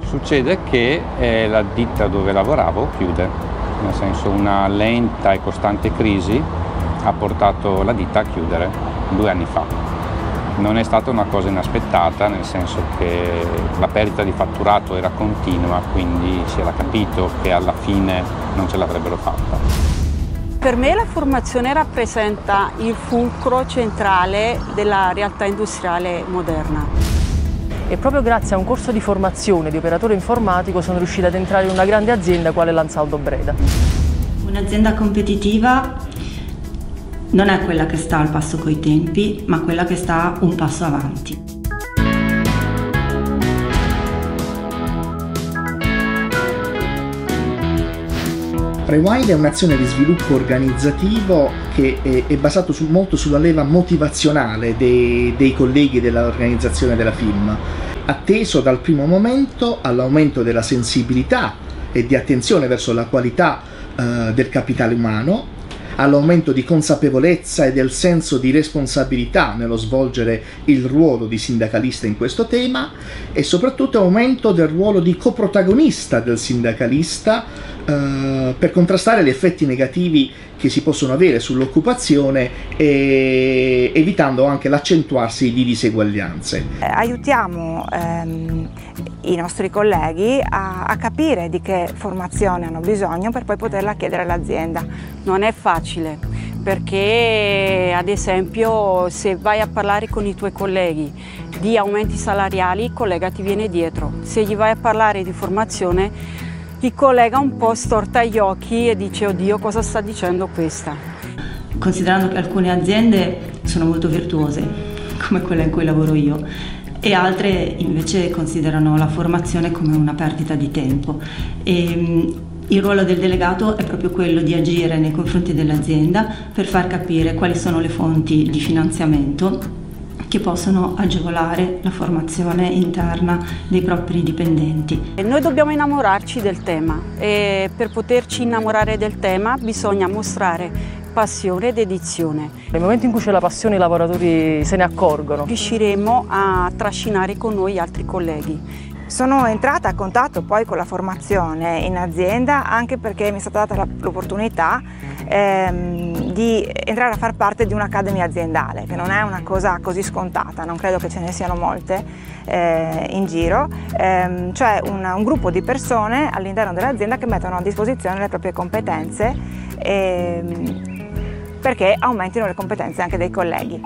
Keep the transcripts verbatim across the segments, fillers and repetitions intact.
Succede che eh, la ditta dove lavoravo chiude, nel senso una lenta e costante crisi ha portato la ditta a chiudere due anni fa. Non è stata una cosa inaspettata, nel senso che la perdita di fatturato era continua, quindi si era capito che alla fine non ce l'avrebbero fatta. Per me la formazione rappresenta il fulcro centrale della realtà industriale moderna. E proprio grazie a un corso di formazione di operatore informatico sono riuscita ad entrare in una grande azienda quale l'Ansaldo Breda. Un'azienda competitiva non è quella che sta al passo coi tempi, ma quella che sta un passo avanti. Rewind è un'azione di sviluppo organizzativo che è, è basato su, molto sulla leva motivazionale dei, dei colleghi dell'organizzazione della film, atteso dal primo momento all'aumento della sensibilità e di attenzione verso la qualità eh, del capitale umano, all'aumento di consapevolezza e del senso di responsabilità nello svolgere il ruolo di sindacalista in questo tema e soprattutto aumento del ruolo di coprotagonista del sindacalista eh, per contrastare gli effetti negativi che si possono avere sull'occupazione e evitando anche l'accentuarsi di diseguaglianze. Eh, aiutiamo ehm, i nostri colleghi a, a capire di che formazione hanno bisogno per poi poterla chiedere all'azienda. Non è facile perché, ad esempio, se vai a parlare con i tuoi colleghi di aumenti salariali, il collega ti viene dietro. Se gli vai a parlare di formazione, il collega un po' storta gli occhi e dice: oddio, cosa sta dicendo questa? Considerando che alcune aziende sono molto virtuose, come quella in cui lavoro io, e altre invece considerano la formazione come una perdita di tempo. E, il ruolo del delegato è proprio quello di agire nei confronti dell'azienda per far capire quali sono le fonti di finanziamento che possono agevolare la formazione interna dei propri dipendenti. E noi dobbiamo innamorarci del tema e per poterci innamorare del tema bisogna mostrare passione e dedizione. Nel momento in cui c'è la passione i lavoratori se ne accorgono. Riusciremo a trascinare con noi altri colleghi. Sono entrata a contatto poi con la formazione in azienda anche perché mi è stata data l'opportunità ehm, di entrare a far parte di un'accademia aziendale, che non è una cosa così scontata, non credo che ce ne siano molte eh, in giro, ehm, cioè un, un gruppo di persone all'interno dell'azienda che mettono a disposizione le proprie competenze ehm, perché aumentino le competenze anche dei colleghi.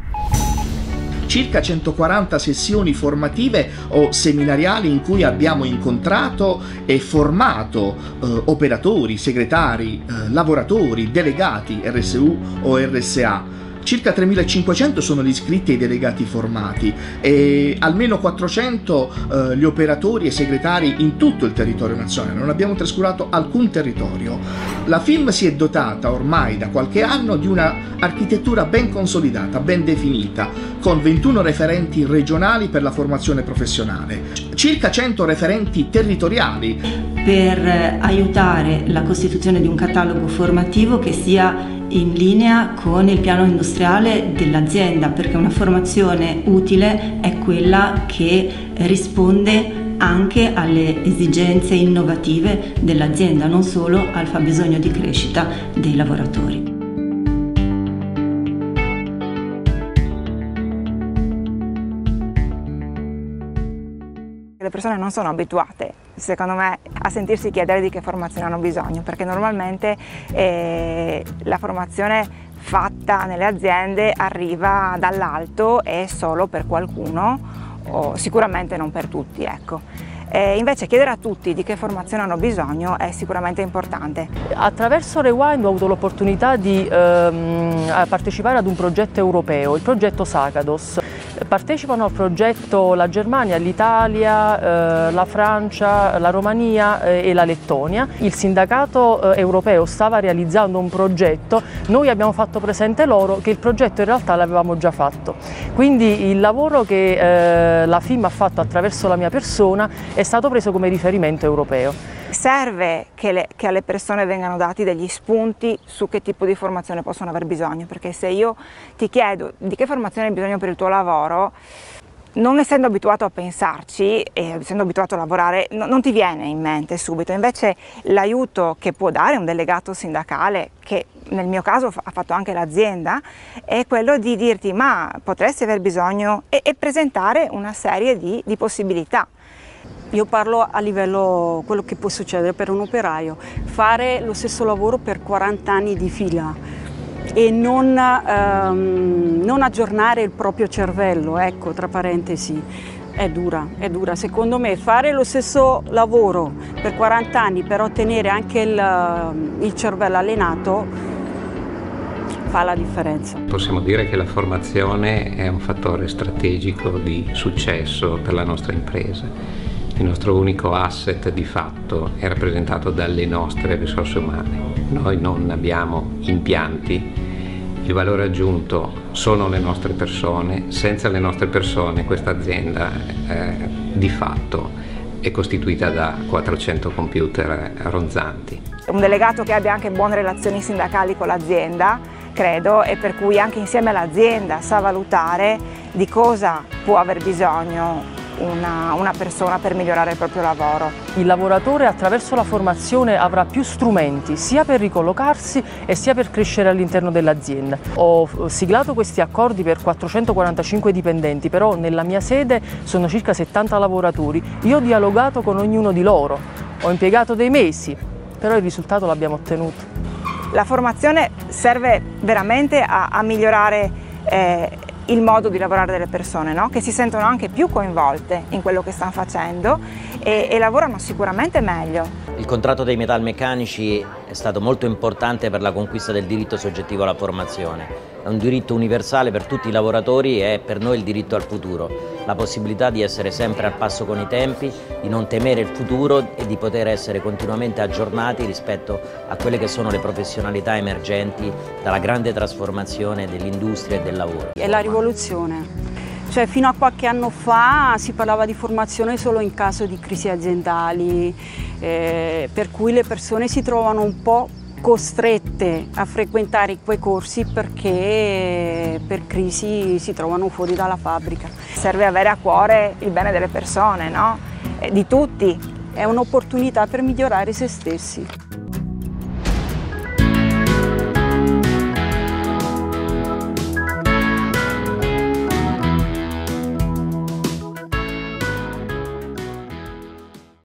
Circa centoquaranta sessioni formative o seminariali in cui abbiamo incontrato e formato eh, operatori, segretari, eh, lavoratori, delegati R S U o R S A. Circa tremilacinquecento sono gli iscritti e i delegati formati e almeno quattrocento eh, gli operatori e segretari in tutto il territorio nazionale, non abbiamo trascurato alcun territorio. La film si è dotata ormai da qualche anno di una architettura ben consolidata, ben definita, con ventuno referenti regionali per la formazione professionale, circa cento referenti territoriali. Per aiutare la costituzione di un catalogo formativo che sia in linea con il piano industriale dell'azienda, perché una formazione utile è quella che risponde anche alle esigenze innovative dell'azienda, non solo al fabbisogno di crescita dei lavoratori. Le persone non sono abituate, secondo me, a sentirsi chiedere di che formazione hanno bisogno, perché normalmente eh, la formazione fatta nelle aziende arriva dall'alto e solo per qualcuno, o sicuramente non per tutti, ecco. E invece chiedere a tutti di che formazione hanno bisogno è sicuramente importante. Attraverso Rewind ho avuto l'opportunità di ehm, partecipare ad un progetto europeo, il progetto Sakados. Partecipano al progetto la Germania, l'Italia, eh, la Francia, la Romania eh, e la Lettonia. Il sindacato eh, europeo stava realizzando un progetto, noi abbiamo fatto presente loro che il progetto in realtà l'avevamo già fatto. Quindi il lavoro che eh, la F I M ha fatto attraverso la mia persona è stato preso come riferimento europeo. Serve che, le, che alle persone vengano dati degli spunti su che tipo di formazione possono aver bisogno, perché se io ti chiedo di che formazione hai bisogno per il tuo lavoro, non essendo abituato a pensarci e essendo abituato a lavorare, no, non ti viene in mente subito. Invece l'aiuto che può dare un delegato sindacale, che nel mio caso ha fatto anche l'azienda, è quello di dirti ma potresti aver bisogno e, e presentare una serie di, di possibilità. Io parlo a livello quello che può succedere per un operaio, fare lo stesso lavoro per quaranta anni di fila e non, ehm, non aggiornare il proprio cervello, ecco, tra parentesi, è dura, è dura. Secondo me fare lo stesso lavoro per quaranta anni per ottenere anche il, il cervello allenato fa la differenza. Possiamo dire che la formazione è un fattore strategico di successo per la nostra impresa. Il nostro unico asset di fatto è rappresentato dalle nostre risorse umane. Noi non abbiamo impianti, il valore aggiunto sono le nostre persone. Senza le nostre persone questa azienda eh, di fatto è costituita da quattrocento computer ronzanti. Un delegato che abbia anche buone relazioni sindacali con l'azienda, credo, e per cui anche insieme all'azienda sa valutare di cosa può aver bisogno Una, una persona per migliorare il proprio lavoro. Il lavoratore attraverso la formazione avrà più strumenti sia per ricollocarsi e sia per crescere all'interno dell'azienda. Ho siglato questi accordi per quattrocentoquarantacinque dipendenti, però nella mia sede sono circa settanta lavoratori. Io ho dialogato con ognuno di loro, ho impiegato dei mesi, però il risultato l'abbiamo ottenuto. La formazione serve veramente a, a migliorare eh, il modo di lavorare delle persone, no? Che si sentono anche più coinvolte in quello che stanno facendo e, e lavorano sicuramente meglio. Il contratto dei metalmeccanici è stato molto importante per la conquista del diritto soggettivo alla formazione. È un diritto universale per tutti i lavoratori e per noi il diritto al futuro. La possibilità di essere sempre al passo con i tempi, di non temere il futuro e di poter essere continuamente aggiornati rispetto a quelle che sono le professionalità emergenti dalla grande trasformazione dell'industria e del lavoro. È la rivoluzione. Cioè, fino a qualche anno fa si parlava di formazione solo in caso di crisi aziendali, eh, per cui le persone si trovano un po' costrette a frequentare quei corsi perché per crisi si trovano fuori dalla fabbrica. Serve avere a cuore il bene delle persone, no? Di tutti. È un'opportunità per migliorare se stessi.